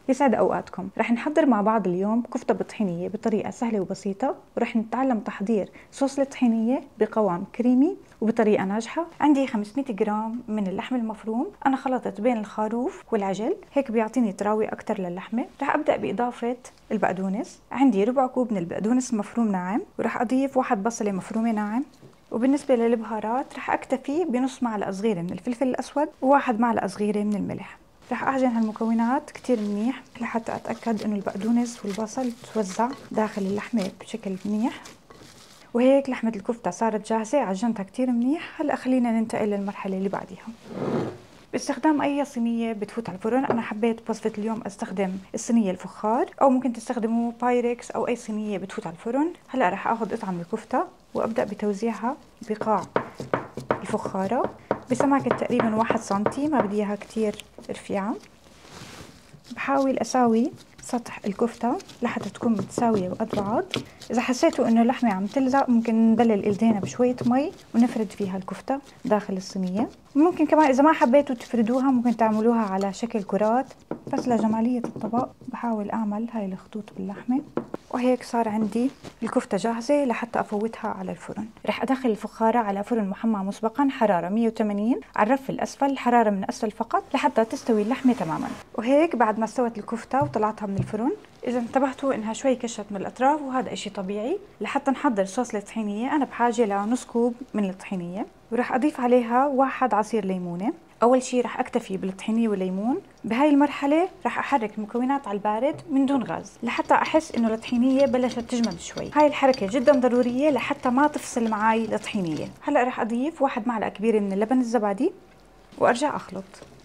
يسعد اوقاتكم. رح نحضر مع بعض اليوم كفتة بالطحينية بطريقة سهلة وبسيطة، ورح نتعلم تحضير صوص الطحينية بقوام كريمي وبطريقة ناجحة. عندي 500 جرام من اللحم المفروم، انا خلطت بين الخروف والعجل، هيك بيعطيني تراوي اكتر للحمة. رح ابدأ باضافة البقدونس، عندي ربع كوب من البقدونس المفروم ناعم، ورح اضيف 1 بصلة مفرومة ناعم. وبالنسبة للبهارات رح اكتفي بنص معلقة صغيرة من الفلفل الاسود وواحد معلقة صغيرة من الملح. رح اعجن هالمكونات كتير منيح لحتى اتأكد انه البقدونس والبصل توزع داخل اللحمة بشكل منيح. وهيك لحمة الكفتة صارت جاهزة، عجنتها كتير منيح. هلا خلينا ننتقل للمرحلة اللي بعديها. باستخدام اي صينية بتفوت على الفرن، انا حبيت بوصفة اليوم استخدم الصينية الفخار، او ممكن تستخدموا بايركس او اي صينية بتفوت على الفرن. هلا رح اخذ قطعة من الكفتة وابدأ بتوزيعها بقاع الفخارة بسماكة تقريبا 1 سنتي، ما بدي اياها كتير رفيعة. بحاول اساوي سطح الكفتة لحتى تكون متساوية بقد بعض. اذا حسيتوا انه اللحمة عم تلزق ممكن نبلل ايدينا بشوية مي ونفرد فيها الكفتة داخل الصينية. ممكن كمان اذا ما حبيتوا تفردوها ممكن تعملوها على شكل كرات، بس لجمالية الطبق بحاول اعمل هاي الخطوط باللحمة. وهيك صار عندي الكفتة جاهزة لحتى أفوتها على الفرن. رح أدخل الفخارة على فرن محمى مسبقا حرارة 180 على الرف الأسفل، الحرارة من أسفل فقط لحتى تستوي اللحمة تماما. وهيك بعد ما استوت الكفتة وطلعتها من الفرن، إذا انتبهتوا إنها شوي كشت من الأطراف وهذا إشي طبيعي. لحتى نحضر صوص الطحينية أنا بحاجة لنص كوب من الطحينية، ورح أضيف عليها 1 عصير ليمونة. اول شي رح اكتفي بالطحينية والليمون. بهاي المرحلة رح احرك المكونات على البارد من دون غاز لحتى احس انه الطحينية بلشت تجمد شوي. هاي الحركة جدا ضرورية لحتى ما تفصل معي الطحينية. هلا رح اضيف 1 معلقة كبيرة من اللبن الزبادي وارجع اخلط.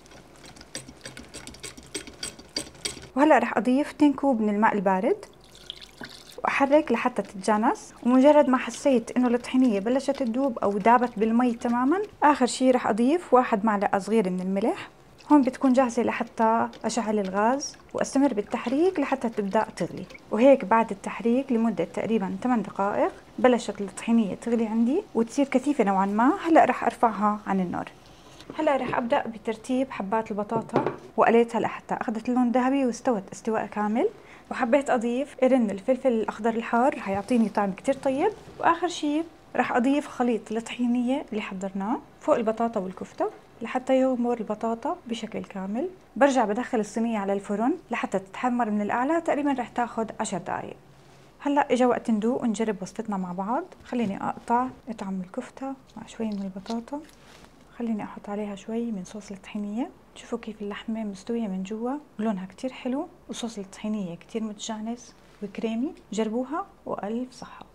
وهلا رح اضيف 2 كوب من الماء البارد واحرك لحتى تتجانس. ومجرد ما حسيت انه الطحينية بلشت تذوب او دابت بالمي تماما، اخر شي رح اضيف 1 معلقة صغيرة من الملح. هون بتكون جاهزة لحتى أشعل الغاز وأستمر بالتحريك لحتى تبدأ تغلي. وهيك بعد التحريك لمدة تقريبا 8 دقائق بلشت الطحينية تغلي عندي وتصير كثيفة نوعا ما. هلأ رح أرفعها عن النار. هلأ رح أبدأ بترتيب حبات البطاطا وقليتها لحتى أخذت اللون الذهبي واستوت استواء كامل. وحبيت أضيف قرن الفلفل الأخضر الحار، رح يعطيني طعم كتير طيب. وآخر شي رح أضيف خليط الطحينية اللي حضرناه فوق البطاطا والكفتة لحتى يغمر البطاطا بشكل كامل. برجع بدخل الصينية على الفرن لحتى تتحمر من الأعلى، تقريبا رح تاخد 10 دقايق. هلأ إجا وقت ندوق ونجرب وصفتنا مع بعض. خليني أقطع قطعة من الكفتة مع شوي من البطاطا، خليني أحط عليها شوي من صوص الطحينية. شوفوا كيف اللحمة مستوية من جوا ولونها كتير حلو، وصوص الطحينية كتير متجانس وكريمي. جربوها وألف صحة.